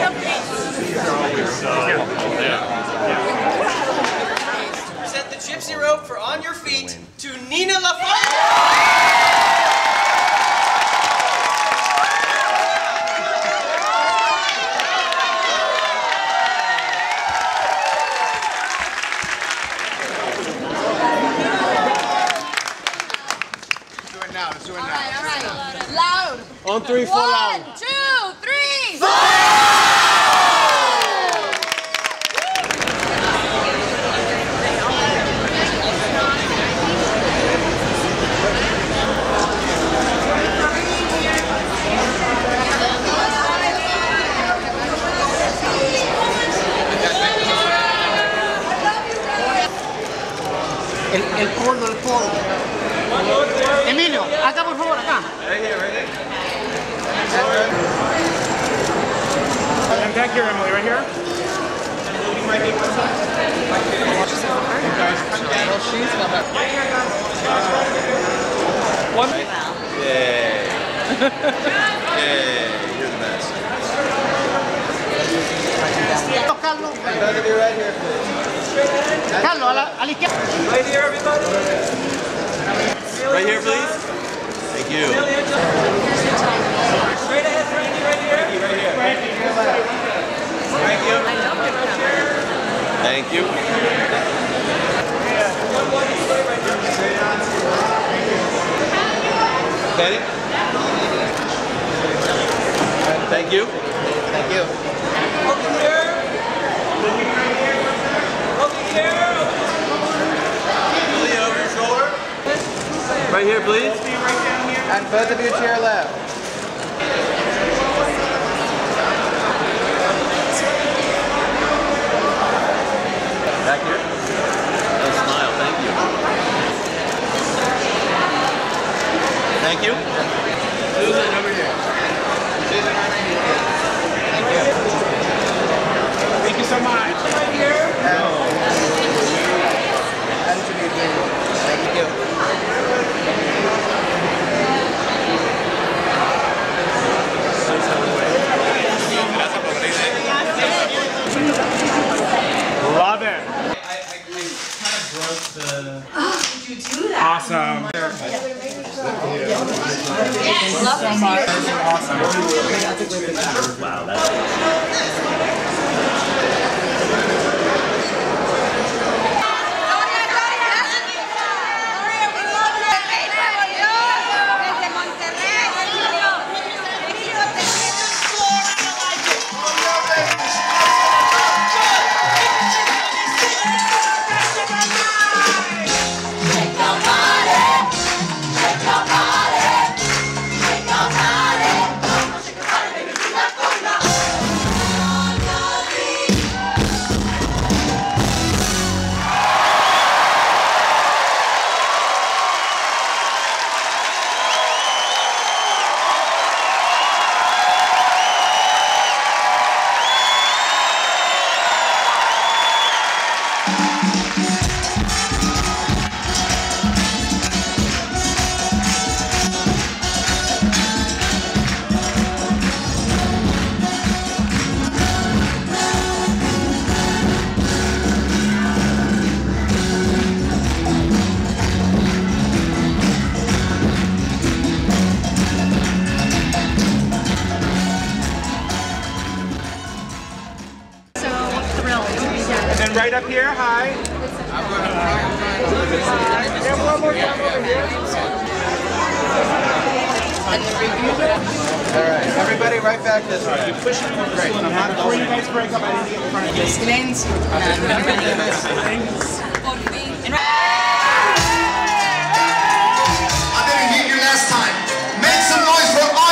Present the gypsy rope for On Your Feet to Nina LaFontaine. On 3, 4 loud. 1, 2, 3, 4! El polvo, el polvo. Emilio, acá por favor, acá. And back here, Emily, right here. One. Yay. Yay, you're the best. Carlos, Both of you right here, please. Carlos, a la izquierda. Right here, everybody. Right here, please. Thank you. Straight ahead, Randy, right here. Right here. Thank you. Thank you. Betty? Thank you. Thank you. Over here. Over here. Lily, over your shoulder. Right here, please. And both of you to your left. Back here. Nice smile. Thank you. Thank you. Susan, over here. Susan, right here. Thank you. Thank you so much. Right here. Anthony, thank you. Love it. I kind of broke the... Oh, did you do that? Awesome. Wow, that's And right up here, hi. And one more time over here. All right, everybody right back this way. You push it great. Before you guys break up, I need to get in front of you. Silencio. I didn't hear you last time. Make some noise for